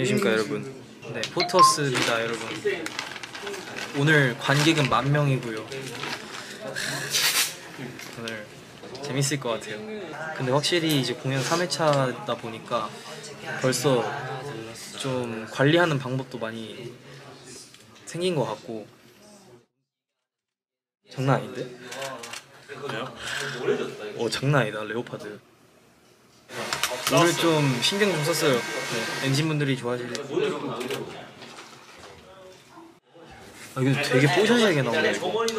안녕하십니까 여러분. 네, 포터스입니다 여러분. 오늘 관객은 10,000명이고요. 오늘 재밌을 것 같아요. 근데 확실히 이제 공연 3회차다 보니까 벌써 좀 관리하는 방법도 많이 생긴 것 같고. 장난 아닌데? 장난 아니다. 레오파드 오늘 좀 신경 좀 썼어요. 네, 엔진분들이 좋아하시는. 이거 되게 뽀샤시하게 나오네.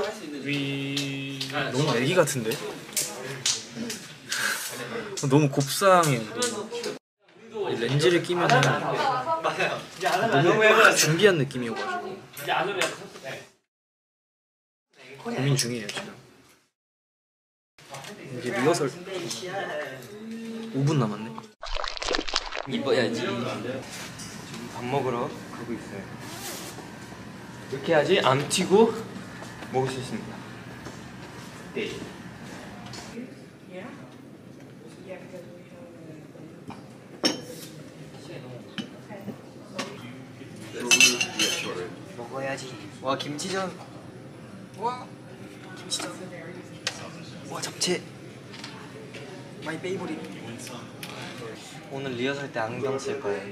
너무 애기 같은데? 너무 곱상해요. 렌즈를 끼면 너무 준비한 느낌이어가지고 고민 중이에요 지금. 이제 리허설 5분 남았네. 이뻐야지. 지금 밥 먹으러 가고 있어요. 이렇게 해야지 안 튀고 먹을 수 있습니다. 네. 먹어야지. 와 김치전. 와 김치전. 와 잡채. 마이 페이보릿. 오늘 리허설 때 안경 쓸 거예요.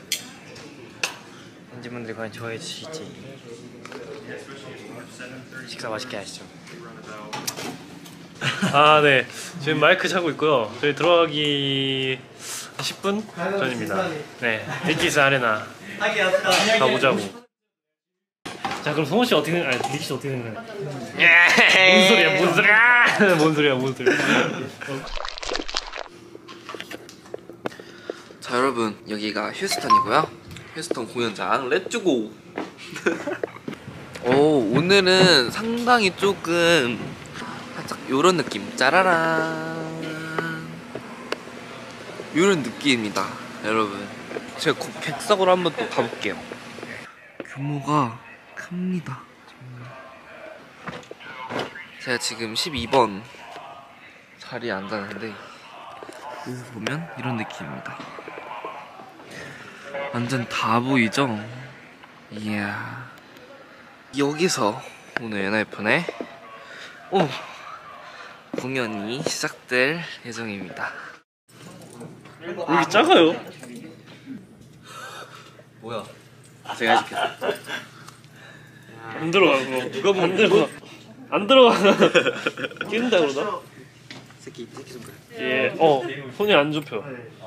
엔진분들이 과연 좋아해 주실지. 식사 맛있게 하시죠. 아, 네. 지금 마이크 차고 있고요. 저희 들어가기 10분 전입니다. 네, 데키스 아레나 가보자고. 자, 그럼 성원 씨 어떻게 된? 아니, 리키 씨 어떻게 된 거야? 뭔 소리야? 뭔 소리야? 뭔 소리야? 뭔 소리야? 자 여러분, 여기가 휴스턴이고요. 휴스턴 공연장 렛츠고. 오늘은 상당히 조금 살짝 요런 느낌, 짜라란 요런 느낌입니다 여러분. 제가 곧 백석으로 한번 또 가볼게요. 규모가 큽니다 정말. 제가 지금 12번 자리에 앉았는데 여기서 보면 이런 느낌입니다. 완전 다 보이죠? 이야. 여기서 오늘 엔하이픈의 공연이 시작될 예정입니다. 왜 이렇게 작아요? 뭐야? 제가 해줄게요. 안 들어가. 누가 보면 안 들어가. 안 들어가. 끼는다 그러나? 새끼 손가락. 예. 손이 안 접혀.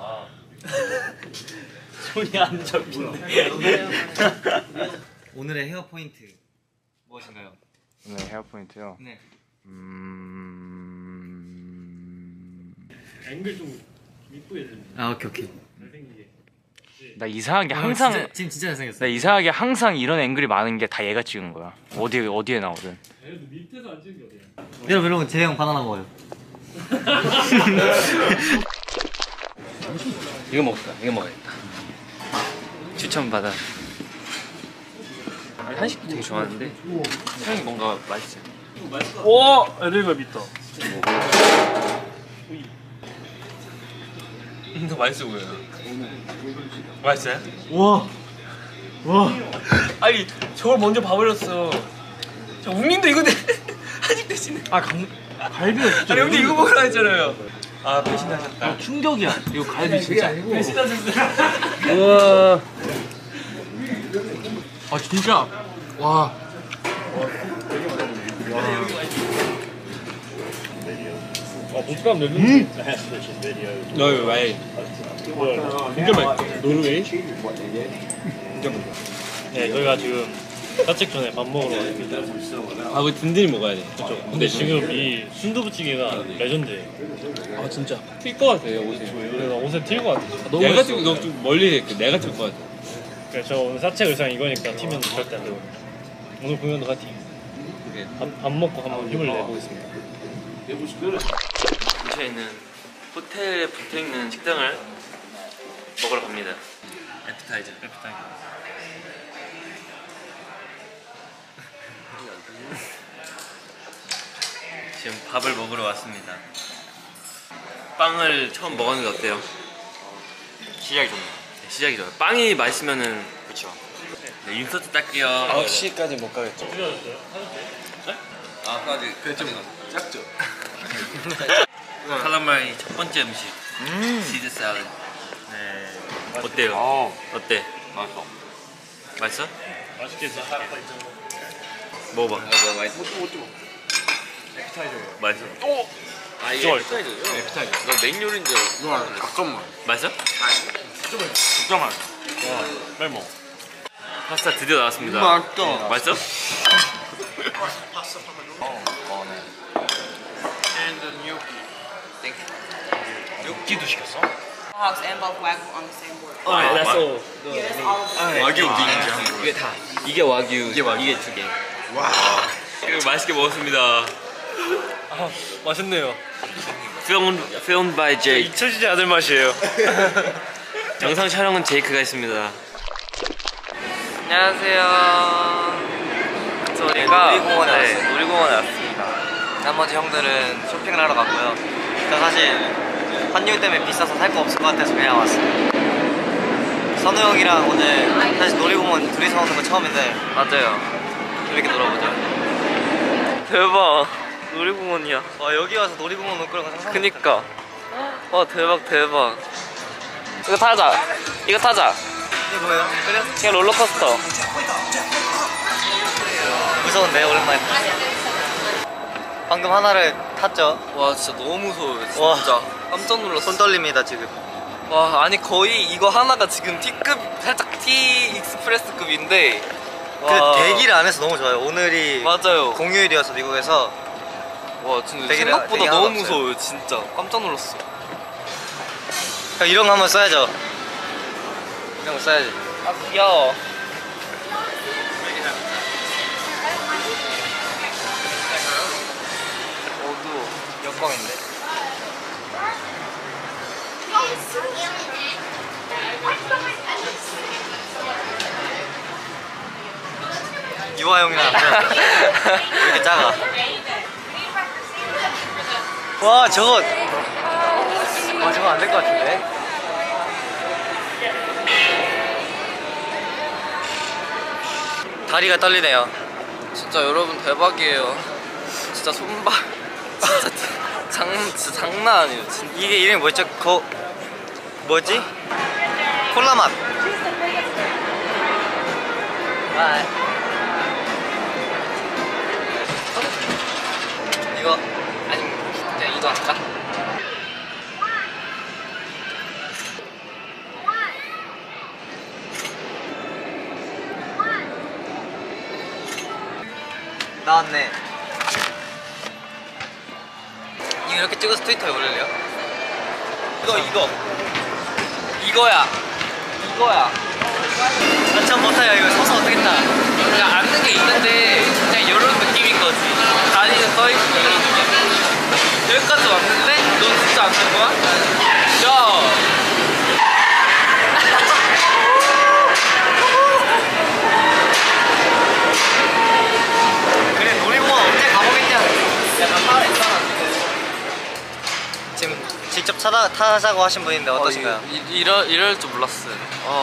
손이 안 잡힌대. 오늘의 헤어 포인트 무엇인가요? 오늘 헤어 포인트요? 네. 앵글 좀 이쁘게 해야 오케이. 잘생기게. 나 이상하게 항상 지금 진짜 잘생겼어. 나 이상하게 항상 이런 앵글이 많은 게 다 얘가 찍은 거야. 어디에 나오든. 얘도 밑에서 안 찍은 게 어디야? 여러분 재영 바나나 먹어요. 이거 먹자. 이거 먹어야겠다. 추천받아. 한식도 되게 좋아하는데 향이 뭔가 맛있어요. 오! 애들과 밑다. 더 맛있어 보여요. 맛있어요? 와. 아니 저걸 먼저 봐버렸어. 저 웅님도 이거 한식 대신에. 갈비가 진짜. 아니 형님 이거 먹으라 했잖아요. 배신하셨다. 충격이야. 이거 갈비 진짜. 배신하셨어요. 우와. 진짜. 와. 보트감 내는 너 이거 왜? 진짜 맛있어. 노르웨이? 네, 저희가 지금 사책 전에 밥 먹으러 왔습니다. 그 든든히 먹어야 돼. 그렇죠. 근데 지금 이 순두부찌개가 레전드예요. 진짜. 튈 것 같아요 옷에. 그래서 옷에 튈 것 같아요. 너무 내가 찍, 너좀 멀리 해. 내가 찍을 것 같아. 그래서 저 오늘 사책 의상 이거니까 튀면 절대 안 되거든요. 오늘 공연도 같이 밥 먹고 한번 힘을 내보겠습니다. 근처에 있는 호텔에 붙어있는 식당을 먹으러 갑니다. 애프타이저. 지금 밥을 먹으러 왔습니다. 빵을 처음 먹었는데 어때요? 시작이 좋네요. 시작이죠. 빵이 맛있으면은 그쵸. 네, 인서트 딸게요. 9시까지 못 가겠죠. 아까지 좀 작죠. 칼라마리 첫 번째 음식. 치즈 샐러드. 네. 어때요? 어때? 맛있어. 맛있어? 맛있게 드세요. 먹어봐. 맛있어. 맛있어? 아 이게 좋아요. 에피타이저요? 에피타이저. 너 메인 요리인 줄 알았어. 잠깐만. 맛있어? 걱정 마. 빨리 먹어. 파스타 드디어 나왔습니다. 맛있다. 맛있어? 육기도 시켰어? Hogs and both wagyu on the same board. 아, that's all. Yeah, that's all of them. 와규 비인지 이게 다. 이게 와규. 이게 두 개. 와. 맛있게 먹었습니다. 맛있네요. Filmed by Jake. 잊혀지지 않을 맛이에요. 영상 촬영은 제이크가 했습니다. 안녕하세요. 저희가 놀이공원에 왔습니다. 나머지 형들은 쇼핑을 하러 갔고요. 저 사실 환율 때문에 비싸서 살 거 없을 것 같아서 그냥 왔어요. 선우 형이랑 오늘 사실 놀이공원 둘이서 오는 거 처음인데 맞아요. 재밌게 놀아보자. 대박. 놀이공원이야. 와 여기 와서 놀이공원 올 거라고 상상. 그니까. 와 대박. 이거 타자. 이게 뭐예요? 그래? 그냥 롤러코스터. 무서운데 오랜만에. 방금 하나를 탔죠. 와 진짜 너무 무서워요. 진짜 깜짝 놀랐어. 손 떨립니다 지금. 와 아니 거의 이거 하나가 지금 T급 살짝 T 익스프레스급인데. 그 대기를 안 해서 너무 좋아요. 오늘이 맞아요. 공휴일이어서 미국에서. 와 진짜 생각보다 너무 무서워요. 진짜 깜짝 놀랐어. 이런 거 한번 써야죠. 이런 거 써야지. 아 귀여워. 어두워. 역광인데. 유아용이랑 왜 이렇게 작아? 와 저거 안 될 것 같은데? 다리가 떨리네요. 진짜 여러분 대박이에요. 진짜 손발 진짜 장난 아니에요. 진짜. 이게 이름이 뭐였죠? 뭐지? 콜라 맛. 이거 아니 그냥 이거 할까? 나왔네. 이거 이렇게 찍어서 트위터에 올릴래요? 이거야. 나 참 못해요. 이거 서서 어떻게 타? 그냥 앉는 게 있는데 그냥 이런 느낌인 거지. 다리는 떠있고 이런 느낌. 여기까지 왔는데 넌 진짜 앉는 거야? 야. 그래 놀이공원 언제 가보겠냐. 약간 살아 있잖아 지금 직접 타자고 하신 분인데 어떠신가요? 이럴 줄 몰랐어요.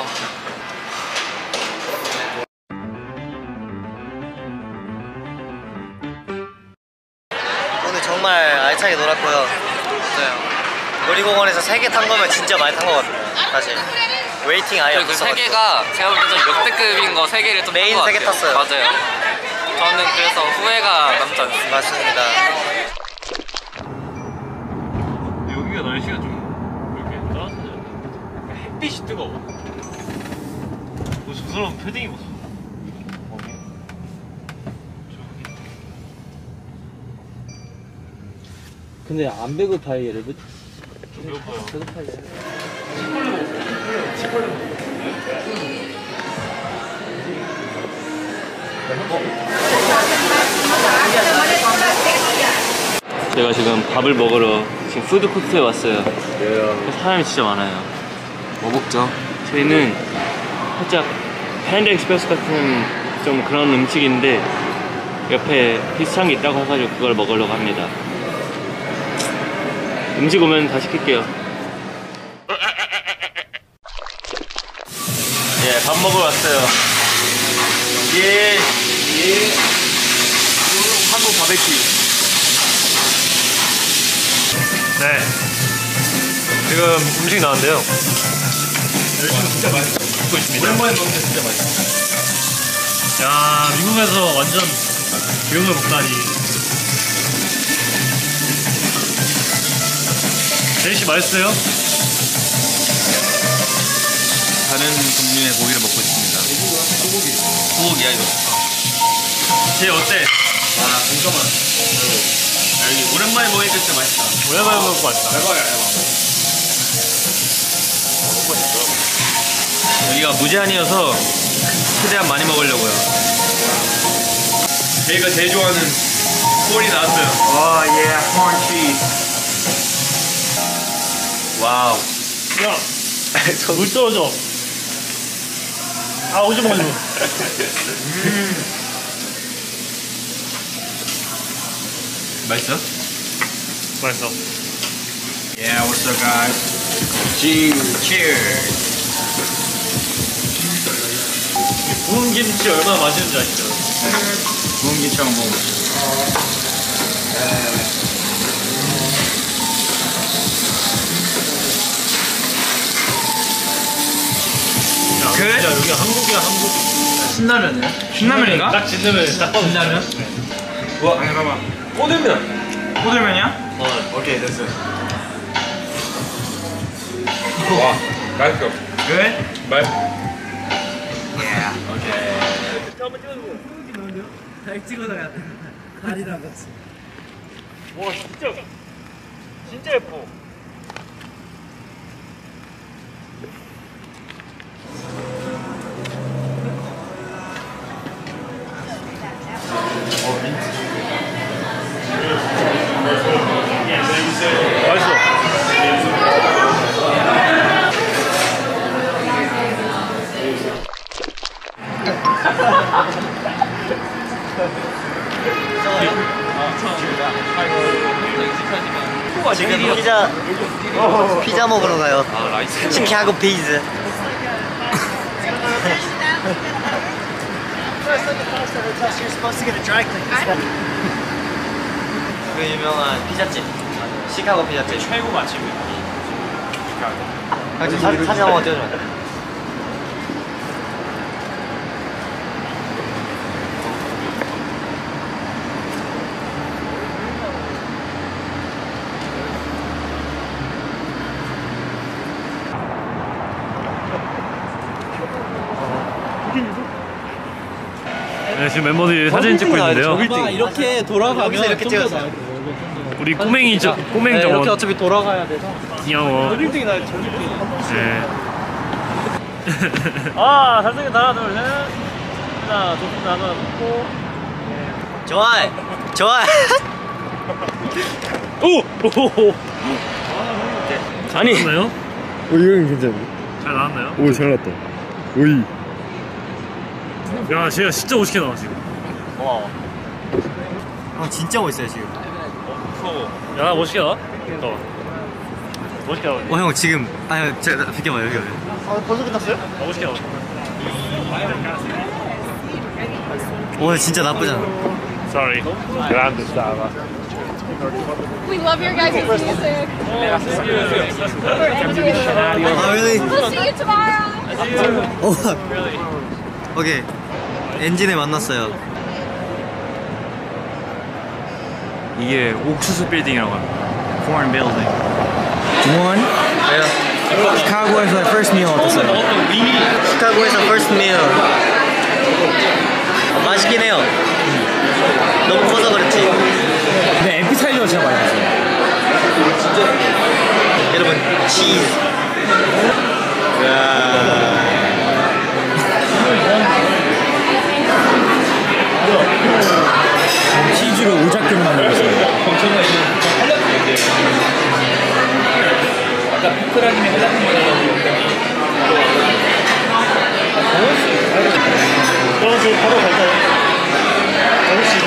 오늘 정말 알차게 놀았고요. 맞아요. 놀이공원에서 3개 탄 거면 진짜 많이 탄 거거든요. 사실 웨이팅 아예 없었어요. 그 3개가 제가 볼 때 좀 역대급인 거 3개를 좀 메인 3개 탔어요. 맞아요. 저는 그래서 후회가 남지 않습니다. 맞습니다. 여기가 날씨가 좀 이렇게 따뜻하지 않나? 햇빛이 뜨거워. 저 사람 패딩 입었어. 어디? 저기. 근데 안 배고파요 여러분? 배고파요. 배고파요. 제가 지금 밥을 먹으러 지금 푸드코트에 왔어요. 사람이 진짜 많아요. 뭐 먹죠? 저희는 살짝 팬더 익스프레스 같은 좀 그런 음식인데 옆에 비슷한 게 있다고 해가지고 그걸 먹으려고 합니다. 음식 오면 다 시킬게요. 예, 밥 먹으러 왔어요. 예. 한국 바베큐. 네. 지금 음식 나왔는데요. 진짜 맛있어. 먹고 있습니다. 오랜만에 먹는데 진짜 맛있어. 야, 미국에서 완전 이런 걸 먹다니. 제이씨 맛있어요? 다른 종류의 고기를 먹고 있습니다. 소고기야 이거. 쟤 어때? 아 공정한. 여기 오랜만에 먹으니까 진짜 맛있다. 오랜만에 먹고 맛있다. 여기가 무제한이어서 최대한 많이 먹으려고요. 저희가 제일 좋아하는 콜이 나왔어요. 와, 예, corn cheese. 와우. 야, 물 떨어져. 아, 오지 마, 오지 마. 맛있어? 맛있어. Yeah, what's up, guys? Cheers. 구운 김치 얼마나 맛있는지 아시죠? 구운 김치랑 먹어. 야, 진짜 여기 한국이야, 한국. 신라면이야? 신라면인가? 딱 진라면, 딱 봐도 신라면? 와, 잠깐만. 꼬들면. 호들면이야? 오케이, 됐어. 와, 맛있어. 왜? 맛있어. 와, 진짜 예뻐. 맛있어. 지금 피자 먹으러 가요. 치킨하고 피자. 그 유명한 피자집, 시카고 피자집 최고 맛집이에요. 시카고. 사진 한번 찍어줘. 네, 지금 멤버들이 사진 찍고 있는데요. 이렇게 돌아가면 여기서 이렇게 찍었어요. 우리 꼬맹이 꼬맹 저거 이렇게 어차피 돌아가야 돼서 귀여워. 빌딩이 나요. 저기 빌딩. 네. 아, 잘생겼다. 하나, 둘, 셋. 하나, 좋습니다. 하나, 먹고. 좋아해. 좋아해. 오! 오! 아니. 나왔나요? 오 이건 괜찮네. 잘 나왔나요? 오 잘 났다. 오이. 야, 쟤가 진짜 멋있게 나와, 지금. 고마워. 진짜 멋있어요 지금. 야, 멋있게 나와? 잠깐만. 멋있게 나와. 형 지금 제가 비켜봐요 여기. 벌써 끝났어요? 멋있게 나와. 오늘 진짜 나쁘지 않아. Sorry. Grande stava. We love your guys' music. really? We'll see you tomorrow. 오케이. 엔진에 만났어요. 이게 옥수수 빌딩이라고 합니다. Corn building. One. 시카고에서 first meal 어땠어요? 시카고에서 first meal 맛있긴 해요. 너무 커서 그렇지. 근데 MP 사이즈가 진짜 많이 났어요. 여러분 치즈. 치즈로 오작교를 만들었어요. 아까 피크라님이 해달라는 거잖아. 그럼 지금 바로 갈까요? 6시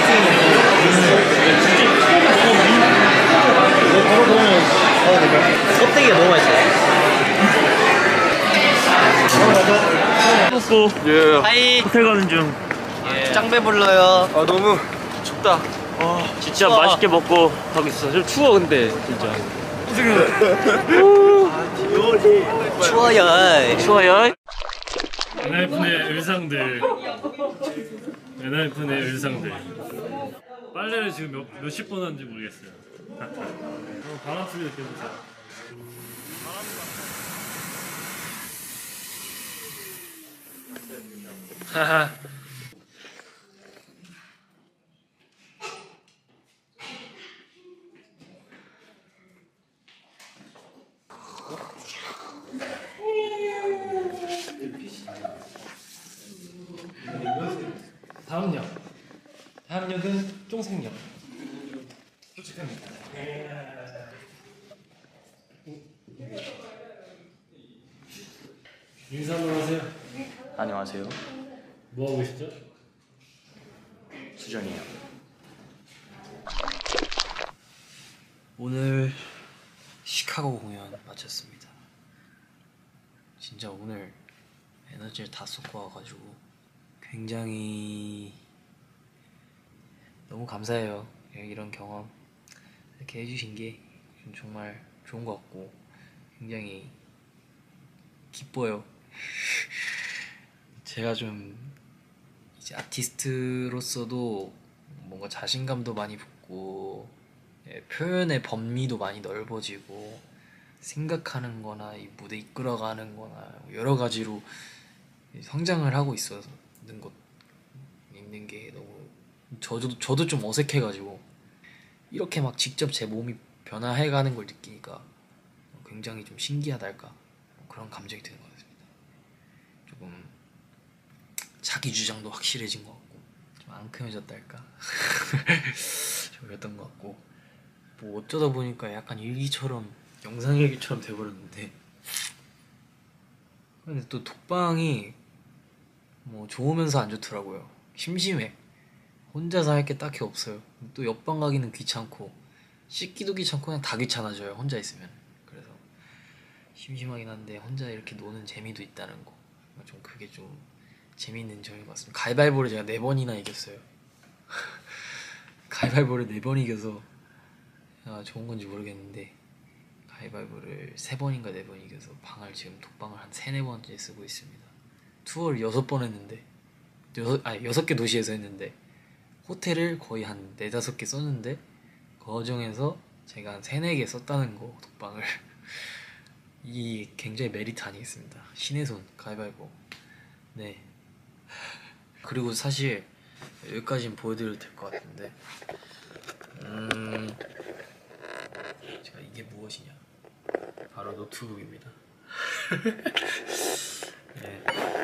바로 그러면 가야 될까요? 껍데기가 너무 맛있어요. 바로 가자. 먹고 하이. 호텔 가는 중. 짱배 불러요. 아 너무 춥다. 진짜 맛있게 먹고 가겠어. 좀 추워 근데 진짜. 추워요. 추워요. 엔하이픈의 의상들. 엔하이픈의 의상들. 빨래를 지금 몇십 번 하는지 모르겠어요. 바람 소리 느껴보세요. 하하. 다음 역은 쫑생역. 솔직합니다. 인사 한번 하세요. 안녕하세요. 뭐 하고 계시죠? 수정이에요. 오늘 시카고 공연 마쳤습니다. 진짜 오늘 에너지를 다 쏟고 와가지고 굉장히 너무 감사해요. 이런 경험 이렇게 해주신 게 정말 좋은 것 같고 굉장히 기뻐요. 제가 좀 이제 아티스트로서도 뭔가 자신감도 많이 붙고 표현의 범위도 많이 넓어지고 생각하는 거나 이 무대 이끌어가는 거나 여러 가지로 성장을 하고 있는 게 너무 저도 좀 어색해가지고 이렇게 막 직접 제 몸이 변화해가는 걸 느끼니까 굉장히 좀 신기하달까 그런 감정이 드는 것 같습니다. 조금 자기 주장도 확실해진 것 같고 좀 앙큼해졌달까 좀 그랬던 것 같고 뭐 어쩌다 보니까 약간 일기처럼 영상 일기처럼 돼버렸는데 근데 또 독방이 뭐 좋으면서 안 좋더라고요. 심심해. 혼자서 할 게 딱히 없어요. 또 옆방 가기는 귀찮고 씻기도 귀찮고 그냥 다 귀찮아져요. 혼자 있으면. 그래서 심심하긴 한데 혼자 이렇게 노는 재미도 있다는 거. 좀 그게 좀 재미있는 점인 것 같습니다. 가위바위보를 제가 4번이나 이겼어요. 가위바위보를 4번 이겨서 좋은 건지 모르겠는데 가위바위보를 3번인가 4번 이겨서 방을 지금 독방을 한 3-4번째 쓰고 있습니다. 투어를 6번 했는데 6개 도시에서 했는데 호텔을 거의 한 4-5개 썼는데 그 과정에서 제가 한 3-4개 썼다는 거 독방을 이 굉장히 메리트 아니겠습니다. 신의 손 가위바위보. 네. 그리고 사실 여기까지는 보여드려도 될 것 같은데 제가 이게 무엇이냐 바로 노트북입니다. 네.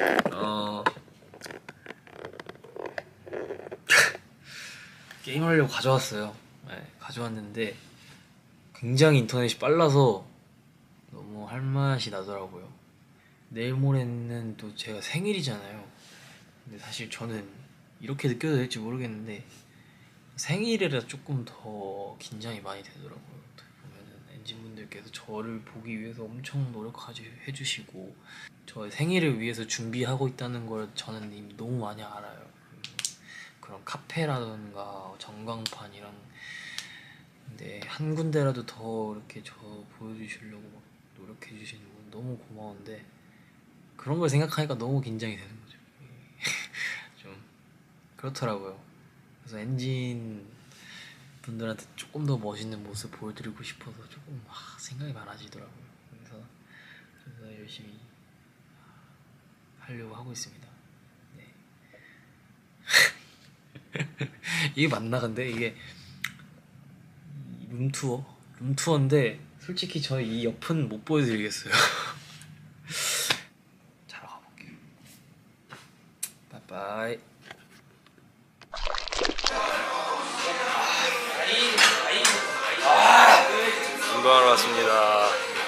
게임하려고 가져왔어요. 네, 가져왔는데 굉장히 인터넷이 빨라서 너무 할 맛이 나더라고요. 내일 모레는 또 제가 생일이잖아요. 근데 사실 저는 이렇게 느껴도 될지 모르겠는데 생일이라 조금 더 긴장이 많이 되더라고요. 보면은 엔진분들께서 저를 보기 위해서 엄청 노력까지 해주시고 저의 생일을 위해서 준비하고 있다는 걸 저는 이미 너무 많이 알아요. 그런 카페라든가 전광판 이런 근데 한 군데라도 더 이렇게 저 보여주시려고 막 노력해 주시는 건 너무 고마운데 그런 걸 생각하니까 너무 긴장이 되는 거죠. 좀 그렇더라고요. 그래서 엔진 분들한테 조금 더 멋있는 모습 보여드리고 싶어서 조금 생각이 많아지더라고요. 그래서 열심히 하려고 하고 있습니다. 네. 이게 맞나 근데 이게 룸투어인데 솔직히 저희 이 옆은 못 보여드리겠어요. 자러 가볼게요. 바이바이. 운동하러 왔습니다.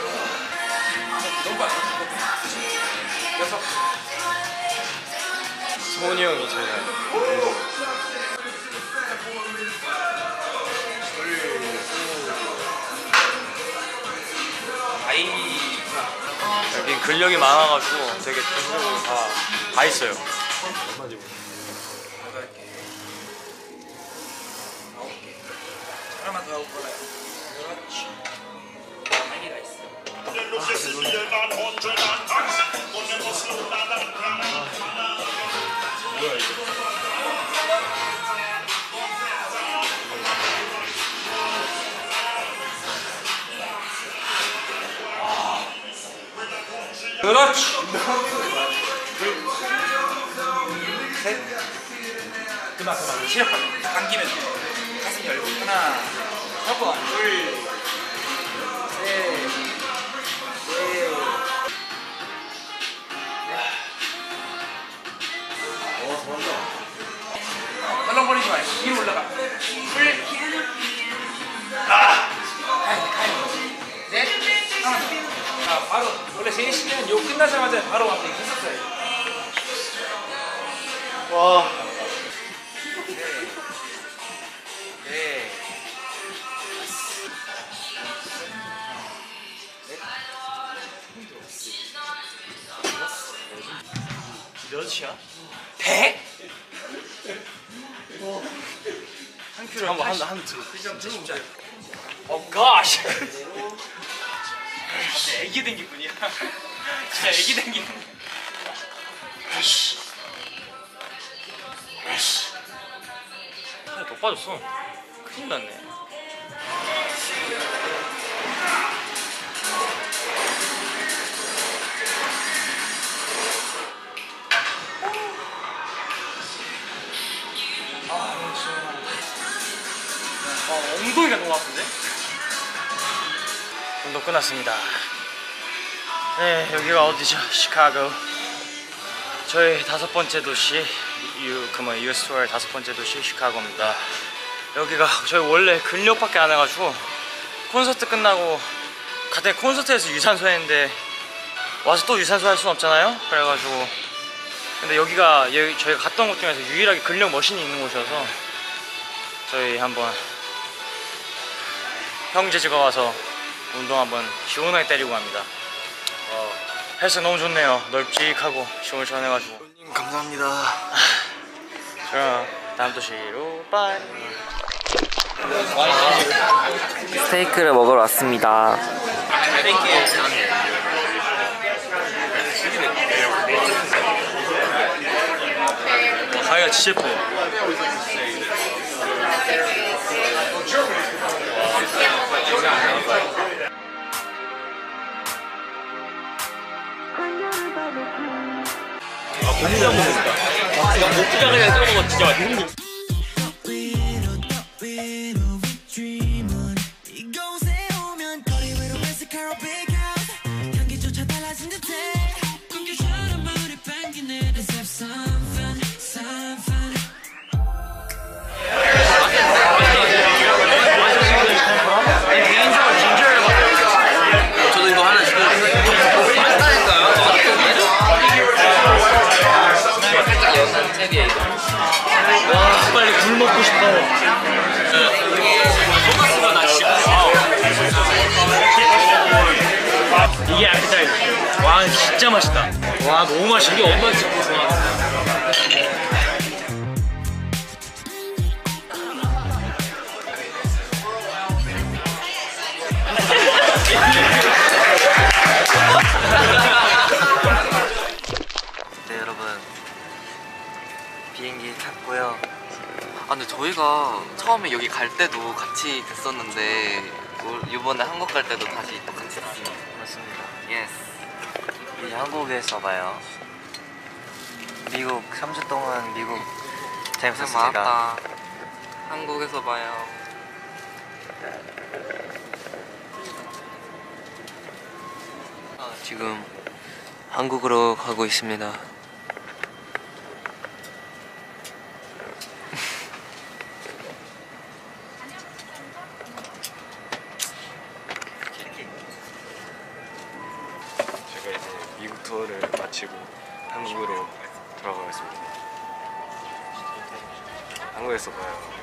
성훈이 형이 제가 운동. 여긴 근력이 많아가지고 되게 전체적으로 다 다 있어요. 하나만 더 하고 걸어요. 그렇지. 여기가 있어. 뭐야 이거? 그렇지. 셋. 그만. 시작. 당기면 돼. 가슴 열고 하나. 한 번. 둘. 셋. 넷. 헐렁거리지 말고 위로 올라가. 둘. 넷. 하나. 자, 바로 원래 제 시간은 요 끝나자마자 바로 와서 이렇게 했었어요. 와. 네. 몇이야? 100? 한 큐를 한번 들어. 진짜. 오 gosh. 진짜 애기 댕기꾼이야. 진짜 애기 댕기는. 살이 더 빠졌어. 큰일 났네. 엉덩이가 너무 아픈데? 운동 끝났습니다. 네, 여기가 어디죠? 시카고. 저희 5번째 도시, US 투어의 5번째 도시 시카고입니다. 여기가 저희 원래 근력밖에 안 해가지고 콘서트 끝나고 갑자기 콘서트에서 유산소 했는데 와서 또 유산소 할 수는 없잖아요. 그래가지고 근데 여기가 저희가 갔던 곳 중에서 유일하게 근력 머신이 있는 곳이어서 저희 한번 형제지가 와서 운동 한번 시원하게 때리고 갑니다. 헬스 너무 좋네요. 넓직하고 시원시원해가지고. 감사합니다. 그럼 다음 도시로 빠이. 스테이크를 먹으러 왔습니다. 가위가 진짜 예뻐. 목장에 썰어 먹어 진짜 맛있어. 저도 이거 하나 지금 맛있다니까요. 살짝 연한 탭이에요 이거. 와 빨리 물 먹고 싶어. 소가스가 나 진짜. 이게 appetizer. 와 진짜 맛있다. 와 너무 맛있어. 이게 엄마 집 좋아. 네 여러분, 비행기 탔고요. 아 근데 저희가 처음에 여기 갈 때도 같이 됐었는데 이번에 한국 갈 때도 다시 또 같이 됐습니다. 맞습니다. 예스. 이제 한국에서 봐요. 미국 3주 동안 미국 재밌었습니다. 많았다. 한국에서 봐요. 지금 한국으로 가고 있습니다. 제가 이제 미국 투어를 마치고 한국으로 돌아가겠습니다. 한국에서 봐요.